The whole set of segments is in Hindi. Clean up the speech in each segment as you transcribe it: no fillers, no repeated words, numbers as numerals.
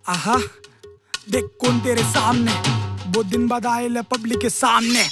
आहा देख कौन तेरे सामने, वो दिन बाद आए पब्लिक के सामने।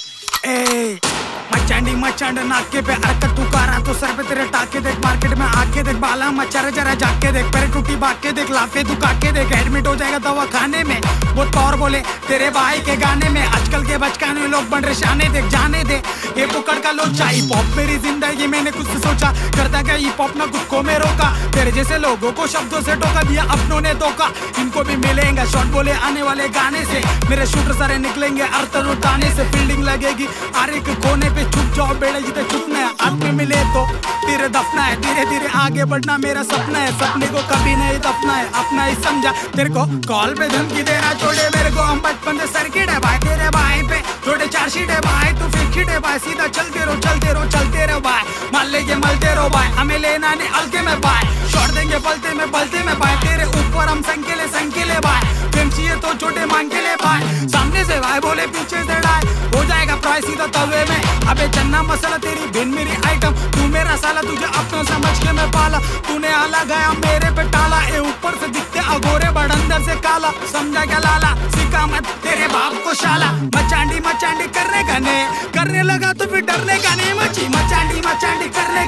ए मचांड नाके पे हरकत तू करा तो सर पे तेरे टाके देख, मार्केट में आके देख, बाला मचा जरा जाके देख, पैर टूटी बाके देख, लाफे तू काके देख, एडमिट हो जाएगा दवा खाने में। वो तौर बोले तेरे भाई के गाने में, आजकल के बचकाने लोग बन रहे शाने देख, जाने दे ये पुकड़ का लोचा। हिप हॉप मेरी जिंदगी मैंने कुछ सोचा, करता क्या हिप हॉप ना कुछ को में रोका, तेरे जैसे लोगों को शब्दों से टोका दिया अपनों ने धोखा। इनको भी मिलेंगे शॉट बोले आने वाले गाने से, मेरे शूटर सारे निकलेंगे अर्थ उठाने से, फील्डिंग लगेगी हर एक कोने पे, छुप जाओ बेड़े जितने छुपना है, हाथ में मिले तो तेरे दफना है, धीरे धीरे आगे बढ़ना मेरा सपना है, सपने को कभी नहीं दफना है, अपना ही समझा। तेरे को कॉल पे धमकी देना छोड़े मेरे को, हम बचपन से सर्किट है भाई तेरे भाई पे, छोटे चार शीट है भाई तू फिर खीट है भाई, सीधा चलते रहो भाई, मान लेके मलते रहो भाई, हमें लेना नहीं हल्के में भाई, छोड़ देंगे बलते में भाई, तेरे ऊपर हम संकेले भाई, प्रेम चाहिए तो छोटे मांग के ले भाई, सामने से भाई बोले पीछे से डाय, हो जाएगा प्राइस सीधा तवे में। अबे चन्ना मसाला तेरी बिन मेरी आइटम, तू मेरा साला तुझे अपना समझ के मैं पाला, तूने आला गया मेरे पे टाला, ए ऊपर से दिखते अगोरे बड़ अंदर से काला, समझा क्या लाला सिखा मत तेरे बाप को शाला। मचांडी करने का ने, करने लगा तो फिर डरने का नहीं, मचांडी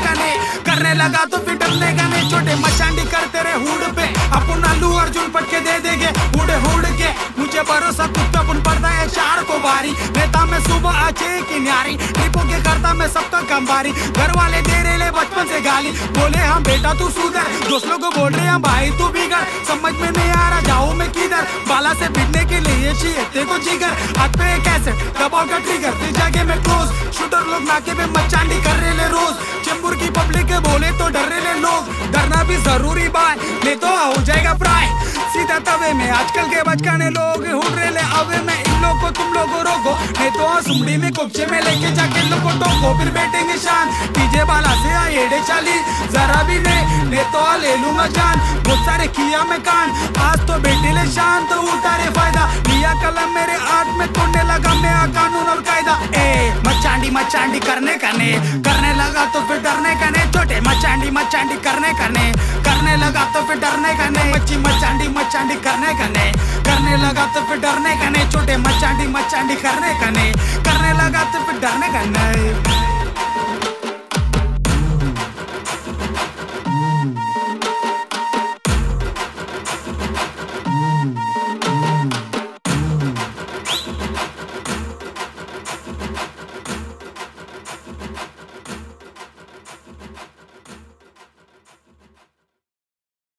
करने लगा तो फिर डरने का नहीं, छोटे मचांडी कर तेरे हुड पे अपन अल्लू अर्जुन पटके दे देंगे हुड के, मुझे भरोसा कुत्ता पुन पड़ता है चार को बारी, नेता में सुबह आचे की न्यारी, ट्रिपों के करता मैं सबका कमबारी, घर वाले दे रहे ले बचपन से गाली, बोले हम बेटा तू सुधर, दोस्त लोग बोल रहे हैं भाई तू बिगड़, समझ में नहीं आ रहा जाऊं मैं किधर, बाला से भिड़ने के लिए चाहिए तेको जिगर, हाथ पे कैसे दबाव का ट्रिगर, फिर जाके मैं क्लोज, शूटर लोग नाके पे मचांडी कर रहे ले रोज, चेंबूर की पब्लिक के बोले तो डर रहे ले लोग, डरना भी जरूरी बात नहीं तो हो जाएगा प्राय सीधा तवे में, आजकल के बचकाने लोग उड़ रहे ले अवे में, इन लोग को तुम लोग रोको नहीं तो सुमड़ी में कुपचे में लेके जाके लोग को टोको, फिर बैठेंगे शान डीजे बाला से आएड़े चाली, जरा भी नहीं तो ले लूंगा जान, बहुत सारे किया मैं कान, आज तो बेटे ले शान तो उतारे फायदा, लिया कलम मेरे हाथ में तोड़ने लगा मेरा कानून और कायदा। ए मचांडी करने लगा तो फिर डरने का नहीं, छोटे मचांडी करने लगा तो फिर डरने का नहीं, मचांडी करने लगा तो फिर डरने का नहीं, छोटे मचांडी करने लगा तो फिर डरने का नहीं।